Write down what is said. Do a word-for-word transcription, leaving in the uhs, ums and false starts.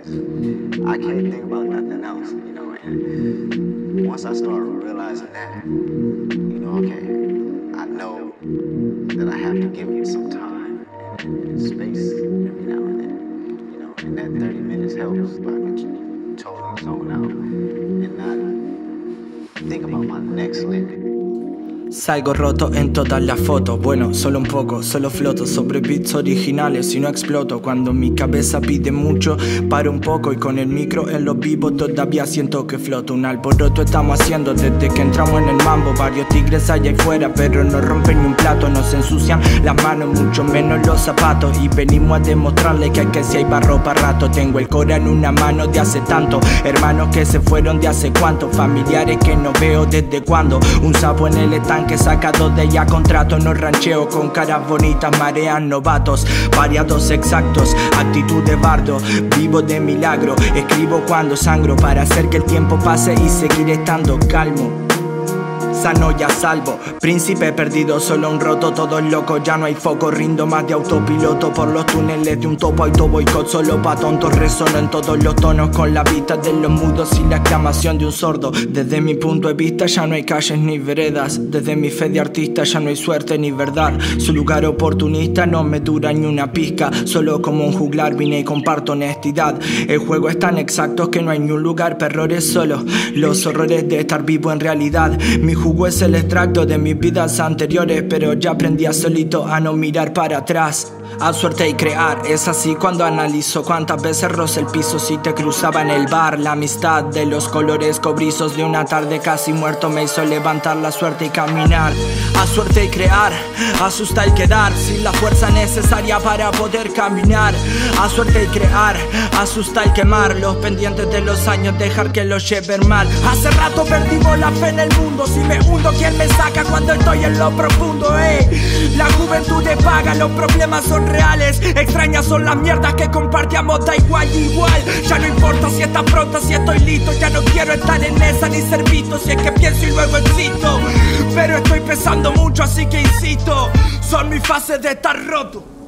just, I can't think about nothing else, you know, and once I start realizing that, you know, okay, I know that I have to give me some time and space every now and then, you know, and that thirty minutes helps so I can totally zone out and not think about my next lick. Salgo roto en todas las fotos, bueno, solo un poco, solo floto sobre beats originales y no exploto. Cuando mi cabeza pide mucho, paro un poco y con el micro en lo vivo todavía siento que floto. Un alboroto estamos haciendo desde que entramos en el mambo. Varios tigres allá afuera, pero no rompen ni un plato. Nos ensucian las manos, mucho menos los zapatos. Y venimos a demostrarle que, que si hay barro para rato. Tengo el cora en una mano de hace tanto, hermanos que se fueron de hace cuánto, familiares que no veo desde cuando. Un sapo en el estanque que sacado de ella contrato, no rancheo con caras bonitas, marean novatos, variados exactos, actitud de bardo, vivo de milagro, escribo cuando sangro para hacer que el tiempo pase y seguir estando calmo. Sano y a salvo, príncipe perdido, solo un roto, todos locos, ya no hay foco, rindo más de autopiloto por los túneles de un topo, hay todo boicot, solo pa' tontos, resono en todos los tonos con la vista de los mudos y la exclamación de un sordo. Desde mi punto de vista ya no hay calles ni veredas, desde mi fe de artista ya no hay suerte ni verdad, su lugar oportunista no me dura ni una pizca, solo como un juglar vine y comparto honestidad, el juego es tan exacto que no hay ni un lugar para errores, solo los horrores de estar vivo en realidad. Mi jugo es el extracto de mis vidas anteriores, pero ya aprendí a solito a no mirar para atrás. A suerte y crear, es así cuando analizo cuántas veces roce el piso si te cruzaba en el bar. La amistad de los colores cobrizos de una tarde casi muerto me hizo levantar la suerte y caminar. A suerte y crear, asusta y quedar sin la fuerza necesaria para poder caminar. A suerte y crear, asusta y quemar los pendientes de los años, dejar que los lleven mal. Hace rato perdimos la fe en el mundo, si me hundo ¿quién me saca cuando estoy en lo profundo? Eh? La juventud es vaga, los problemas son reales, extrañas son las mierdas que compartíamos, da igual, igual. Ya no importa si estás pronto, si estoy listo, ya no quiero estar en esa ni ser visto, si es que pienso y luego existo. Pero estoy pesando mucho así que insisto, son mis fases de estar roto.